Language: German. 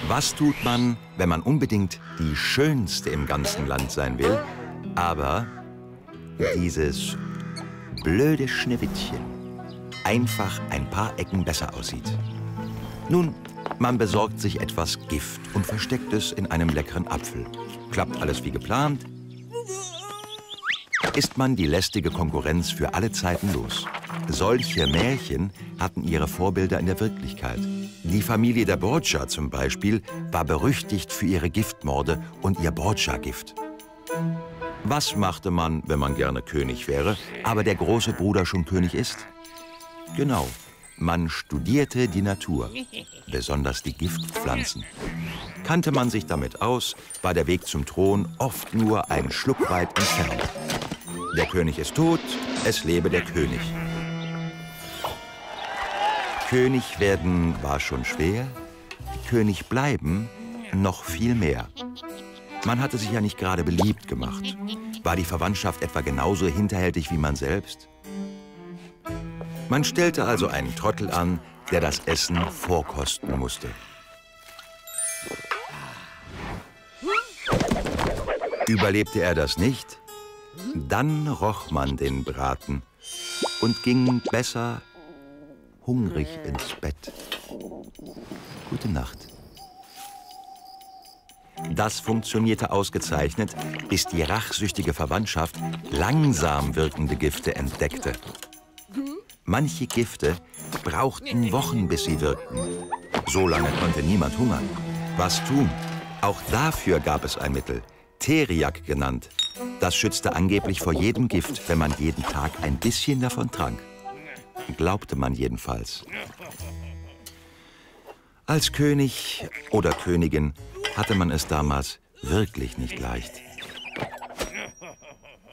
Was tut man, wenn man unbedingt die Schönste im ganzen Land sein will, aber dieses blöde Schneewittchen einfach ein paar Ecken besser aussieht? Nun, man besorgt sich etwas Gift und versteckt es in einem leckeren Apfel. Klappt alles wie geplant, ist man die lästige Konkurrenz für alle Zeiten los. Solche Märchen hatten ihre Vorbilder in der Wirklichkeit. Die Familie der Borgia zum Beispiel war berüchtigt für ihre Giftmorde und ihr Borgia-Gift. Was machte man, wenn man gerne König wäre, aber der große Bruder schon König ist? Genau, man studierte die Natur, besonders die Giftpflanzen. Kannte man sich damit aus, war der Weg zum Thron oft nur ein Schluck weit entfernt. Der König ist tot, es lebe der König. König werden war schon schwer, König bleiben noch viel mehr. Man hatte sich ja nicht gerade beliebt gemacht. War die Verwandtschaft etwa genauso hinterhältig wie man selbst? Man stellte also einen Trottel an, der das Essen vorkosten musste. Überlebte er das nicht? Dann roch man den Braten und ging besser hungrig ins Bett. Gute Nacht. Das funktionierte ausgezeichnet, bis die rachsüchtige Verwandtschaft langsam wirkende Gifte entdeckte. Manche Gifte brauchten Wochen, bis sie wirkten. So lange konnte niemand hungern. Was tun? Auch dafür gab es ein Mittel, Teriak genannt. Das schützte angeblich vor jedem Gift, wenn man jeden Tag ein bisschen davon trank. Glaubte man jedenfalls. Als König oder Königin hatte man es damals wirklich nicht leicht.